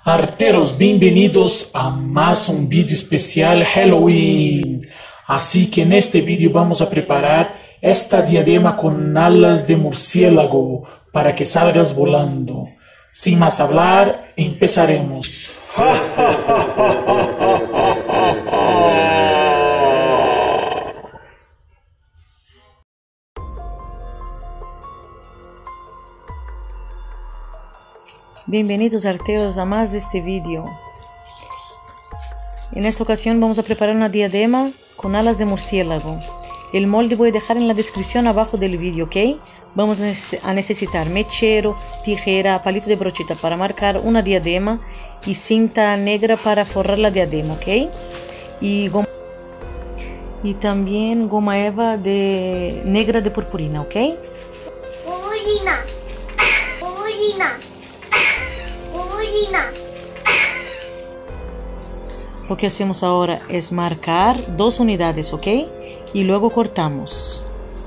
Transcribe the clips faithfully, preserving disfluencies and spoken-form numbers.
Arteros, bienvenidos a más un vídeo especial Halloween. Así que en este vídeo vamos a preparar esta diadema con alas de murciélago para que salgas volando. Sin más hablar, empezaremos. Bienvenidos arteros a más de este vídeo. En esta ocasión vamos a preparar una diadema con alas de murciélago. El molde voy a dejar en la descripción abajo del vídeo, ¿ok? Vamos a necesitar mechero, tijera, palito de brocheta para marcar una diadema y cinta negra para forrar la diadema, ¿ok? Y, goma, y también goma eva de, negra de purpurina, ¿ok? Purpurina. Purpurina. Lo que hacemos ahora es marcar dos unidades, ¿ok? Y luego cortamos.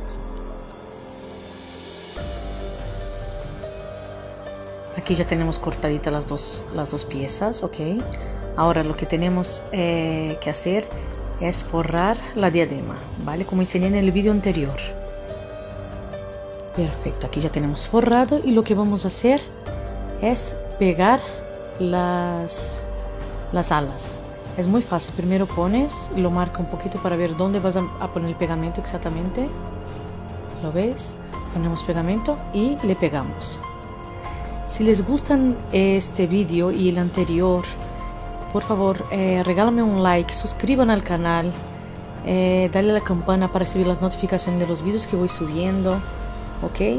Aquí ya tenemos cortaditas las dos, las dos piezas, ¿ok? Ahora lo que tenemos eh, que hacer es forrar la diadema, ¿vale? Como enseñé en el vídeo anterior. Perfecto, aquí ya tenemos forrado y lo que vamos a hacer es pegar las, las alas. Es muy fácil, primero pones, lo marca un poquito para ver dónde vas a, a poner el pegamento exactamente. ¿Lo ves? Ponemos pegamento y le pegamos. Si les gustan este vídeo y el anterior, por favor eh, regálame un like, suscriban al canal, eh, dale a la campana para recibir las notificaciones de los vídeos que voy subiendo, ¿ok?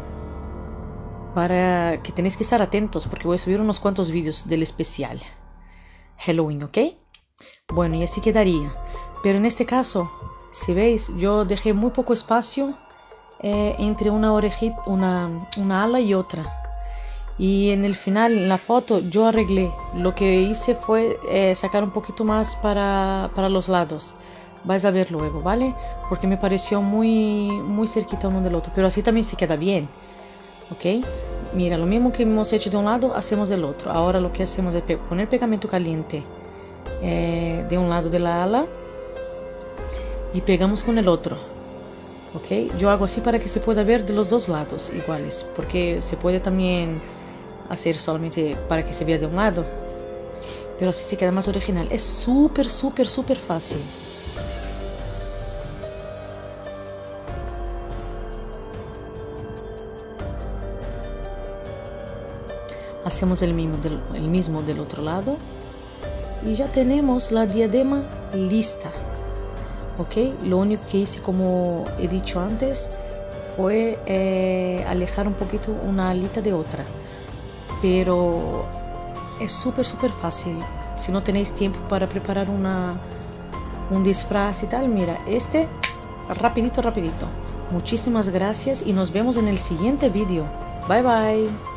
Para que tenéis que estar atentos porque voy a subir unos cuantos vídeos del especial Halloween, ¿ok? Bueno, y así quedaría. Pero en este caso, si veis, yo dejé muy poco espacio eh, entre una orejita, una, una ala y otra. Y en el final, en la foto, yo arreglé. Lo que hice fue eh, sacar un poquito más para, para los lados. Vais a ver luego, ¿vale? Porque me pareció muy, muy cerquita uno del otro. Pero así también se queda bien. ¿Ok? Mira, lo mismo que hemos hecho de un lado, hacemos del otro. Ahora lo que hacemos es poner pegamento caliente eh, de un lado de la ala y pegamos con el otro. ¿Ok? Yo hago así para que se pueda ver de los dos lados iguales, porque se puede también hacer solamente para que se vea de un lado, pero así se queda más original. Es súper, súper, súper fácil. Hacemos el mismo, del, el mismo del otro lado y ya tenemos la diadema lista, ok. Lo único que hice, como he dicho antes, fue eh, alejar un poquito una alita de otra, pero es súper súper fácil. Si no tenéis tiempo para preparar una, un disfraz y tal, mira, este rapidito rapidito. Muchísimas gracias y nos vemos en el siguiente vídeo. Bye bye.